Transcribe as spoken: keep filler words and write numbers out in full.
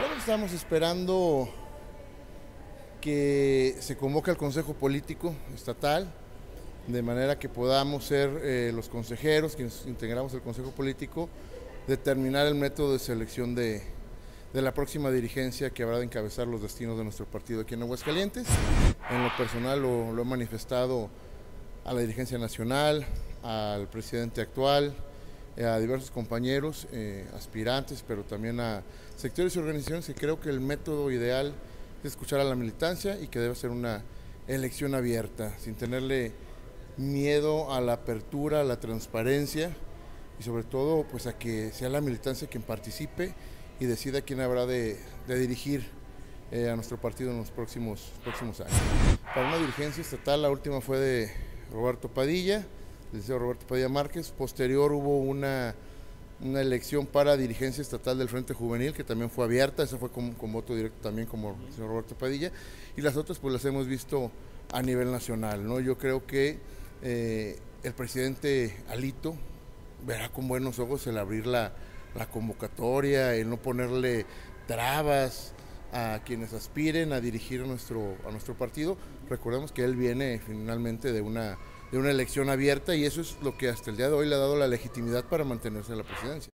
Bueno, estamos esperando que se convoque al Consejo Político Estatal, de manera que podamos ser eh, los consejeros, quienes integramos el Consejo Político, determinar el método de selección de, de la próxima dirigencia que habrá de encabezar los destinos de nuestro partido aquí en Aguascalientes. En lo personal lo, lo he manifestado a la dirigencia nacional, al presidente actual, a diversos compañeros, eh, aspirantes, pero también a sectores y organizaciones que creo que el método ideal es escuchar a la militancia y que debe ser una elección abierta, sin tenerle miedo a la apertura, a la transparencia y sobre todo pues a que sea la militancia quien participe y decida quién habrá de, de dirigir eh, a nuestro partido en los próximos, próximos años. Para una dirigencia estatal, la última fue de Roberto Padilla, el licenciado Roberto Padilla Márquez. Posterior hubo una, una elección para dirigencia estatal del Frente Juvenil, que también fue abierta, esa fue con, con voto directo también como el señor Roberto Padilla, y las otras pues las hemos visto a nivel nacional, ¿no? Yo creo que eh, el presidente Alito verá con buenos ojos el abrir la, la convocatoria, el no ponerle trabas a quienes aspiren a dirigir a nuestro, a nuestro partido. Recordemos que él viene finalmente de una, de una elección abierta y eso es lo que hasta el día de hoy le ha dado la legitimidad para mantenerse en la presidencia.